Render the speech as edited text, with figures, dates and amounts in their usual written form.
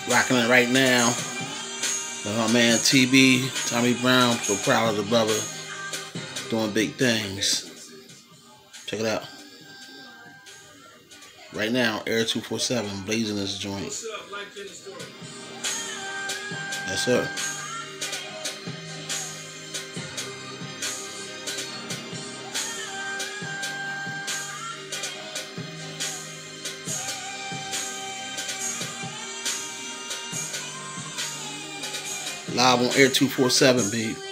Rocking it right now. My man TB, Tommy Brown, so proud of the brother. Doing big things. Check it out. Right now, Air 247 blazing this joint. Yes, sir. Live on Air 247, babe.